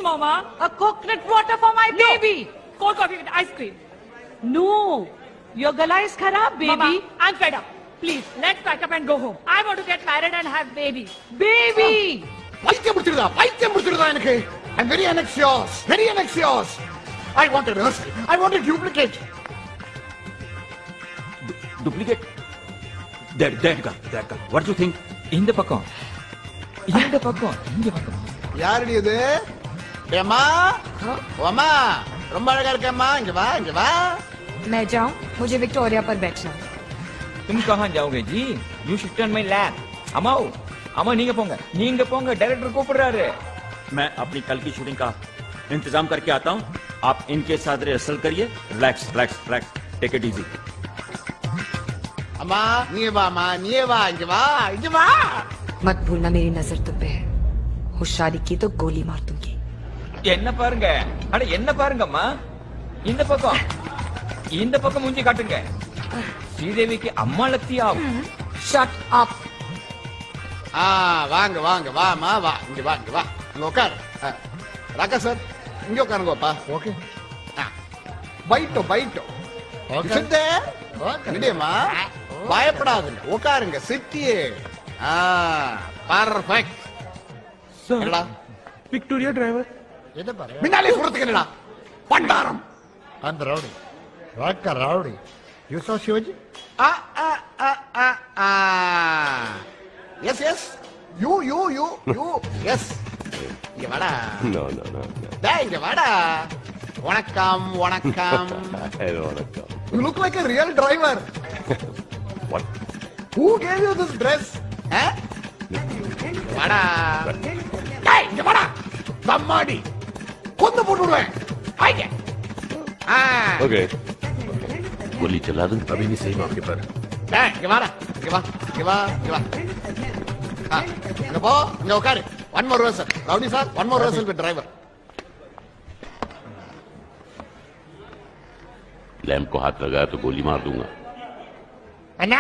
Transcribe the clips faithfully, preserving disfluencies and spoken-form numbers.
Mama. A coconut water for my baby. No. Cold coffee with ice cream. No. Your gala is kharab, baby. Mama, I'm fed up. Please, let's pack up and go home. I want to get married and have babies. Baby. பைத்தியம் முடிச்சிருதா பைத்தியம் முடிச்சிருதா எனக்கு. I'm very anxious. Very anxious. I want a rehearsal. I want a duplicate. Duplicate? That that guy. That guy. What do you think? இந்த பக்கம். இந்த பக்கம். இந்த பக்கம். யாரடி இது? ஏம்மா? ஓமா. ரொம்ப அழகா இருக்கேம்மா. இங்க வா, இங்க வா. मैं जाऊं? मुझे विक्टोरिया पर बैठना। तुम कहाँ जाओगे जी? You should turn my lap. अमाओ, अमा नींगे पोंगा, नींगे पोंगा, डायरेक्टर को पढ़ रहा है। मैं अपनी कल की शूटिंग का इंतजाम करके आता हूँ। आप इनके साथ रिहर्सल करिए। Relax, relax, relax. Take it easy. अम्मा, नीचे वा, अम्मा, नीचे वा, इनके वा, इनके वा। मत भूलना मेरी नजर तुम पे है। होशियारी की तो गोली मार दूंगी। என்ன பாருங்க அட என்ன பாருங்கம்மா இந்த பக்கம் இந்த பக்கம் மூஞ்சி காட்டுங்க ஸ்ரீதேவிக்கு அம்மா லத்தியா शट अप ஆ வாங்க வாங்க வாமா வா இங்க வா இங்க வா அங்க உட்கார் ராகா சார் இங்க உட்காருங்கப்பா ஓகே பைட்டோ பைட்டோ ஓகே சித்தே இடியம்மா பயப்படாதீங்க உட்காருங்க சிட்டியே ஆ பர்ஃபெக்ட் என்னடா விக்டோரியா டிரைவர் எதை பாரு முன்னாலே சொல்றதுக்கு என்னடா பண்டாரம் அந்த ரவுடி ராக்கா ரவுடி யூ சா சிவாஜி ஆ ஆ ஆ ஆ ஆ yes yes you you you you yes இங்க வாடா நோ நோ நோ டேய் இங்க வாடா வணக்கம் வணக்கம் ஹலோ வணக்கம் you look like a real driver what who gave you this dress eh வாடா டேய் இங்க வாடா தம்மாடி கொண்டு போடுறேன் ஆயிங்க ஆ ओके गोली चला दूं अभी नहीं सही मौके पर டேய் இங்க வாடா இங்க வா இங்க வா இங்க வா ஆ இங்க போ இங்க உட்காரு one more rehearsal rowdy sir one more rehearsal with driver lamp को हाथ लगाया तो गोली मार दूंगा அண்ணா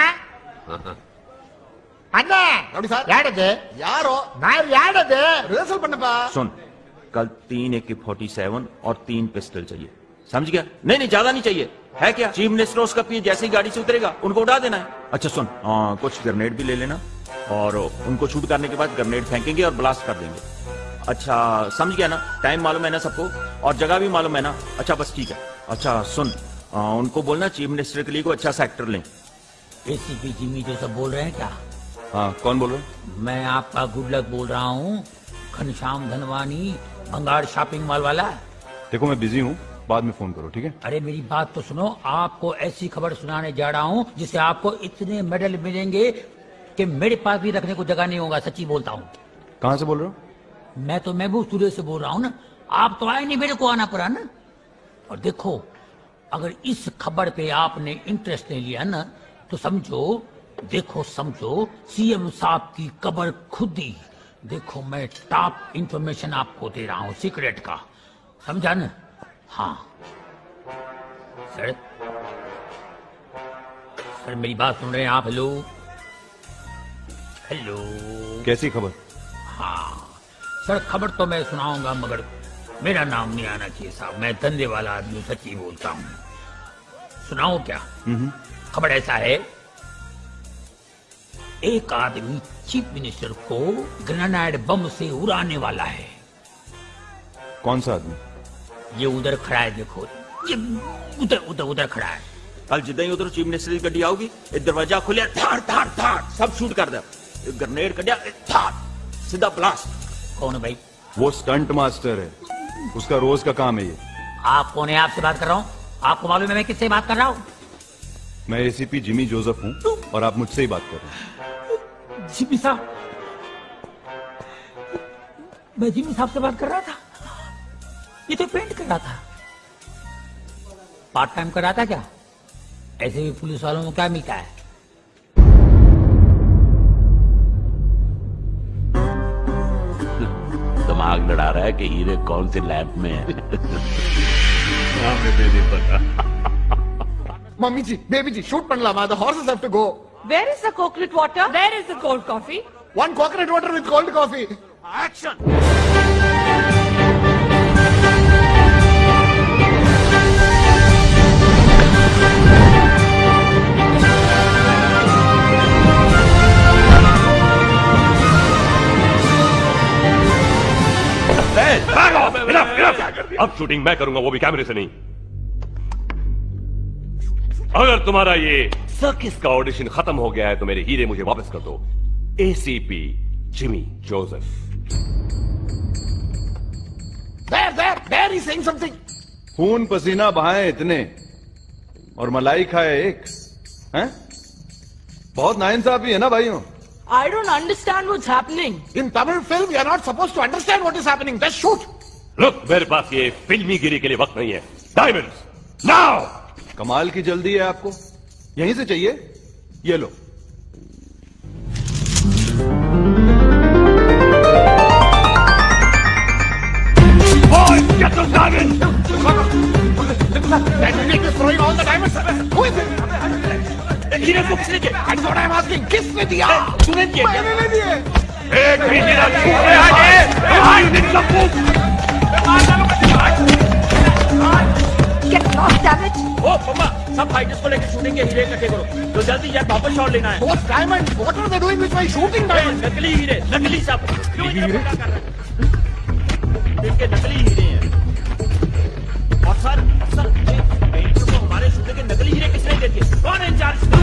அண்ணா ரவுடி சார் யாரது யாரோ நான் யாரது rehearsal பண்ணப்பா सुन कल तीन ए के फोर्टी सेवन और तीन पिस्टल चाहिए समझ गया नहीं नहीं ज्यादा नहीं चाहिए है क्या चीफ मिनिस्टर उसका पी जैसे ही गाड़ी से उतरेगा उनको उड़ा देना है अच्छा सुन आ, कुछ ग्रेनेड भी ले लेना और उनको शूट करने के बाद ग्रेनेड फेंकेंगे और ब्लास्ट कर देंगे अच्छा समझ गया ना टाइम मालूम है ना सबको और जगह भी मालूम है ना अच्छा बस ठीक है अच्छा सुन आ, उनको बोलना चीफ मिनिस्टर के लिए कोई अच्छा सा एक्टर लें एसीपी जिमी जो सब बोल रहे हैं क्या हाँ कौन बोल रहे मैं आपका गुड लक बोल रहा हूँ घनश्याम धनवानी भंगार शॉपिंग मॉल वाला देखो मैं बिजी हूँ बाद में फोन करो ठीक है अरे मेरी बात तो सुनो आपको ऐसी खबर सुनाने जा रहा हूँ जिससे आपको इतने मेडल मिलेंगे कि मेरे पास भी रखने को जगह नहीं होगा सच्ची बोलता हूँ कहाँ से बोल रहे हो मैं तो महबूब स्टूडियो से बोल रहा हूँ ना आप तो आए नहीं मेरे को आना पड़ा ना और देखो अगर इस खबर पे आपने इंटरेस्ट नहीं लिया ना तो समझो देखो समझो सीएम साहब की कबर खुद ही देखो मैं टॉप इंफॉर्मेशन आपको दे रहा हूँ सीक्रेट का समझा ना हाँ सर सर मेरी बात सुन रहे हैं आप हेलो हेलो कैसी खबर हाँ सर खबर तो मैं सुनाऊंगा मगर मेरा नाम नहीं आना चाहिए साहब मैं धंधे वाला आदमी सच्ची बोलता हूँ सुनाऊं क्या खबर ऐसा है एक आदमी चीफ मिनिस्टर को ग्रेनाइड बम से उड़ाने वाला है कौन सा आदमी ये उधर खड़ा है देखो ये उधर उधर उधर खड़ा है कल जिदा ही उधर चीफ मिनिस्टर की गड्डी आऊगी दरवाजा खुलिया थाड़ थाड़ थाड़ सब शूट कर दे ग्रेनेड कटिया थाड़ सीधा ब्लास्ट कौन है भाई वो स्टंट मास्टर है उसका रोज का काम है ये आप कौन है आपसे बात कर रहा हूँ आपको मालूम है मैं किससे बात कर रहा हूँ मैं एसीपी जिमी जोसेफ हूँ और आप मुझसे ही बात कर रहे हैं जिमी साहब मैं जिमी साहब से बात कर रहा था ये तो पेंट कर रहा था पार्ट टाइम कर रहा था क्या ऐसे भी पुलिस वालों को क्या मिलता है दिमाग लड़ा रहा है कि हीरे कौन से लैब में है मुझे नहीं पता mummy ji baby ji shoot பண்ணலாமா the horses have to go Where is the coconut water? There is the cold coffee. one coconut water with cold coffee action enough, enough. अब शूटिंग मैं करूंगा, वो भी कैमरे से नहीं। अगर तुम्हारा ये सर्किस का ऑडिशन खत्म हो गया है तो मेरे हीरे मुझे वापस कर दो। ACP Jimmy Joseph. There, there, there he's saying something. खून पसीना बहाए इतने और मलाई खाए एक, हैं? बहुत नाइंसाफी है ना भाइयों। I don't understand what's happening. In Tamil film, you're not supposed to understand what is happening. Just shoot. Look, मेरे पास ये फिल्मी गिरी के लिए वक्त नहीं है। Diamonds, now! कमाल की जल्दी है आपको, यहीं से चाहिए? ये लो। Boy, get those diamonds! That idiot is throwing all the diamonds. Who is it? हीरे को किसने दिए? That's what I'm asking. किसने दिया? तूने दिए? मैंने नहीं दिए। एक भी हीरा छूट रहा है। भाई दिन सब Get lost, damn it! ओ मम्मा, सब फाइटर्स को लेकर शूटिंग के हीरे इकट्ठे करो, तो जल्दी यार वापस शॉट लेना है। Those diamonds, what are they doing with my shooting diamonds? नकली हीरे, नकली सब। क्यों इतना पंगा कर रहा है? इनके नकली हीरे हैं। और सर, सर, पेंटर को हमारे शूटिंग के नकली हीरे किसने दे दिए? कौन है इंचार्ज का?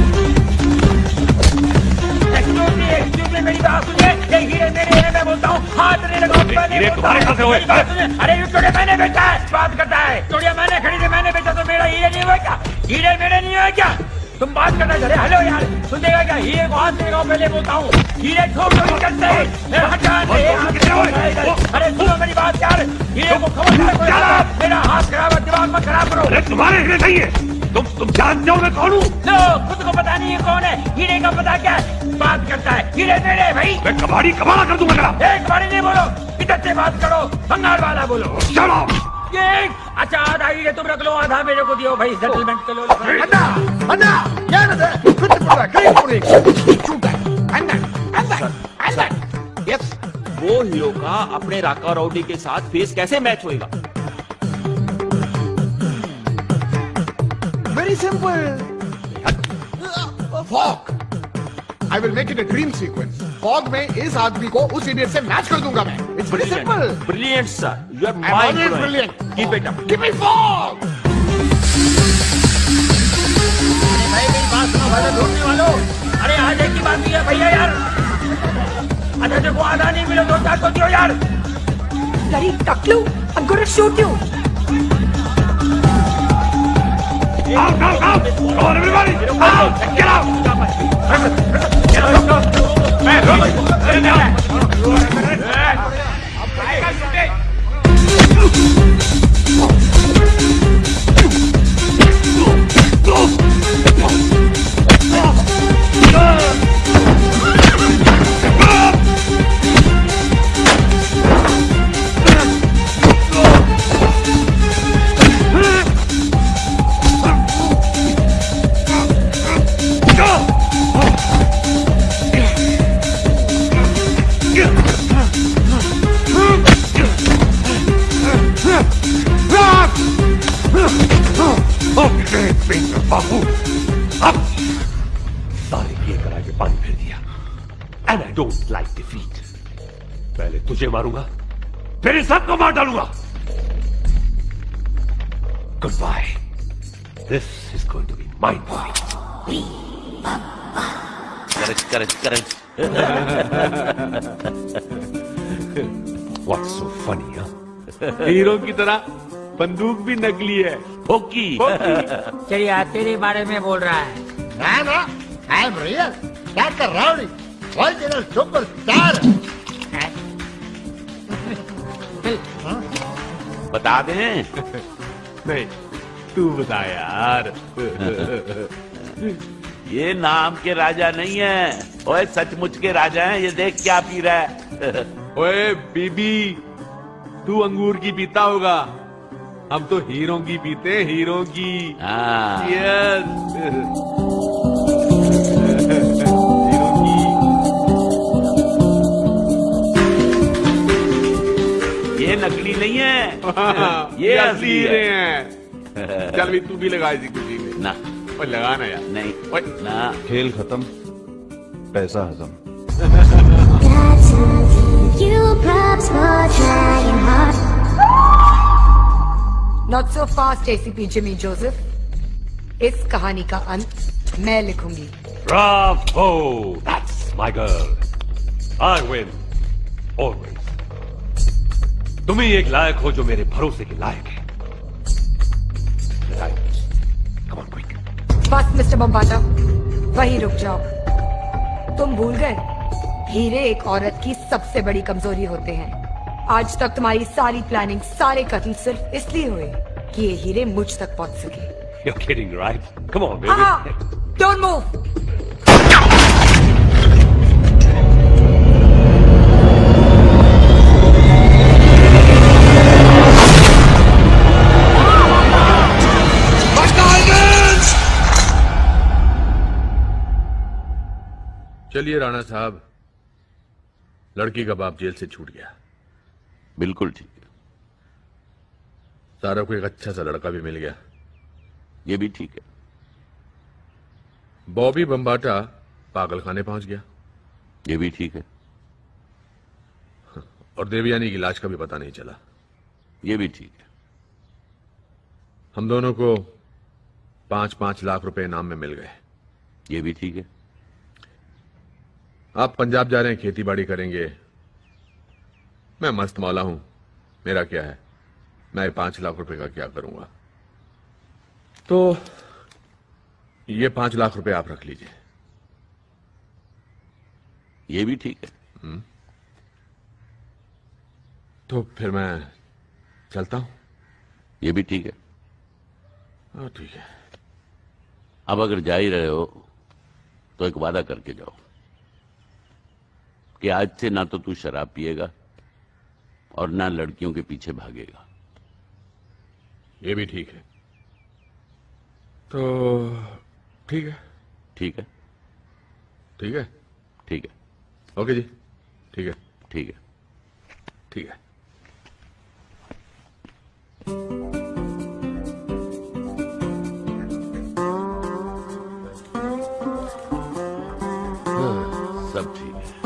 एक्सक्यूज मी, एक्सक्यूज मी, मेरी बात सुनिए। ये हीरे मेरे हैं, मैं बोलता हूँ। हाथ नहीं लगाओ। हीरे तुम्हारे कहाँ से हुए? अरे ये चूड़े मैंने बेचा है, बात करता है। चूड़िया मैंने खरीदे, मैंने बेचा तो मेरा हीरे नहीं हुआ क्या? हीरे मेरे नहीं हुए क्या? तुम बात करना चले। हेलो यार, सुन देगा क्या? हीरे को हाथ देगा, पहले बोलता हूँ। हीरे छोड़ दो, करते हैं। हटा दे। अरे सुनो मेरी बात यार, हीरे को खबर मेरा हाथ खराब है, दिमाग मत खराब करो। अरे तुम्हारे हीरे नहीं है। तुम तुम जानते हो मैं कौन हूँ? लो, खुद को पता नहीं है कौन है। हीरे का पता क्या है? बात करता है। हीरे मेरे भाई। मैं कबाड़ी कबाड़ा कर दूंगा। एक कबाड़ी नहीं बोलो, इधर से बात करो, बंगाल वाला बोलो। चलो। ये अच्छा, आधा हीरे तुम रख लो, आधा मेरे को दियो भाई, सेटलमेंट कर लो। अन्ना, अन्ना, क्या ना है? कुछ पड़ा, कहीं पड़ी। Shoot that, and that, and that, and that. Yes. वो हीरो का अपने राका राउडी के साथ फेस कैसे मैच होएगा? Very simple. Fog. I will make it a dream sequence. Fog में इस आदमी को उस इडियट से मैच कर दूंगा मैं. It's very simple. Brilliant, sir. You are I'm mind always blowing. brilliant. Keep it up. Give me fog. अरे भाई मेरी बात सुनो, भाई ढूंढने वालों। अरे आज एक की बात नहीं है भैया यार। अच्छा देखो, आधा नहीं मिले दो चार को दियो यार। Bloody Taklu! I'm gonna shoot you! Out, out, out! Come on, everybody! Out! Get out! Get out! Hey, look! Get in there! बाबू, अब सारे ये करा के पानी फेर दिया। And I don't like defeat. पहले तुझे मारूंगा, फिर इन सबको मार डालूंगा। Good bye. This is going to be mind blowing. Correct correct correct. What's so funny? Hero की तरह बंदूक भी नकली है। फोकी। चलिए, तेरे बारे में बोल रहा है। ना ना, आई एम रियल। क्या कर रहा हूँ? Original superstar. बता दें? नहीं, तू बता यार। ये नाम के राजा नहीं है, ओए सचमुच के राजा हैं। ये देख क्या पी रहा है। ओए बीबी, तू अंगूर की पीता होगा, हम तो हीरो की पीते, हीरो की। हाँ। यस। ये नकली नहीं है, ये असली हैं। चल भी तू भी लगा इसी खुशी में। ना, और लगाना यार। नहीं ना। खेल खत्म, पैसा हजम। You props for trying hard. Not so fast ACP Jimmy Joseph. इस कहानी का अंत मैं लिखूंगी। Bravo! That's my girl. I win. Always. तुम ही एक लायक हो जो मेरे भरोसे के लायक है। Right. Come on, quick. बस मिस्टर बम्बाटा, वहीं रुक जाओ। तुम भूल गए, हीरे एक औरत की सबसे बड़ी कमजोरी होते हैं। आज तक तुम्हारी सारी प्लानिंग, सारे कत्ल सिर्फ इसलिए हुए कि ये हीरे मुझ तक पहुंच सके। You're kidding, right? Come on, baby. हाँ, don't move. चलिए राणा साहब, लड़की का बाप जेल से छूट गया। बिल्कुल ठीक है। सारा को एक अच्छा सा लड़का भी मिल गया। ये भी ठीक है। बॉबी बम्बाटा पागल खाने पहुंच गया। ये भी ठीक है। और देवयानी की लाश का भी पता नहीं चला। ये भी ठीक है। हम दोनों को पांच पांच लाख रुपए इनाम में मिल गए। ये भी ठीक है। आप पंजाब जा रहे हैं, खेती बाड़ी करेंगे। मैं मस्त मौला हूं, मेरा क्या है, मैं पांच लाख रुपए का क्या करूंगा। तो ये पांच लाख रुपए आप रख लीजिए। ये भी ठीक है। हुँ? तो फिर मैं चलता हूं। ये भी ठीक है। हाँ ठीक है। अब अगर जा ही रहे हो तो एक वादा करके जाओ कि आज से ना तो तू शराब पिएगा और ना लड़कियों के पीछे भागेगा। ये भी ठीक है। तो ठीक है। ठीक है। ठीक है। ठीक है। ओके जी, ठीक है। ठीक है। ठीक है। सब ठीक है।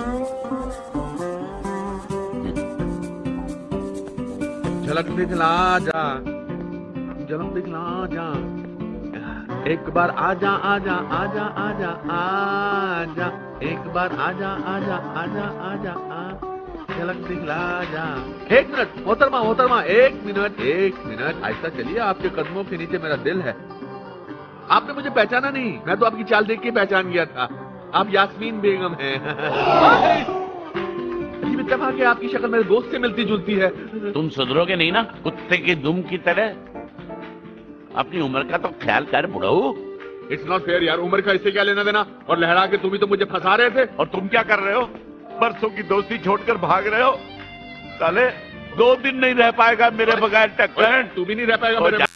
झलक दिखला जा, झलक दिखला जा, एक बार आजा आजा आजा आजा आजा, एक बार आजा आजा आजा आजा आ, झलक दिखला जा। एक मिनट मोहतरमा, मोहतरमा, एक मिनट एक मिनट, ऐसा चलिए, आपके कदमों के नीचे मेरा दिल है। आपने मुझे पहचाना नहीं, मैं तो आपकी चाल देख के पहचान गया था। आप यास्मीन बेगम हैं। अजीब इत्तेफाक है, आपकी शक्ल मेरे दोस्त से मिलती जुलती है। तुम सुधरोगे नहीं ना, कुत्ते की दुम की तरह। अपनी उम्र का तो ख्याल कर बुढ़ऊ। इट्स नॉट फेयर यार, उम्र का इससे क्या लेना देना। और लहरा के तुम ही तो मुझे फंसा रहे थे। और तुम क्या कर रहे हो? बरसों की दोस्ती छोड़कर भाग रहे हो। साले दो दिन नहीं रह पाएगा मेरे बगैर टक्कर। तू भी नहीं रह पाएगा मेरे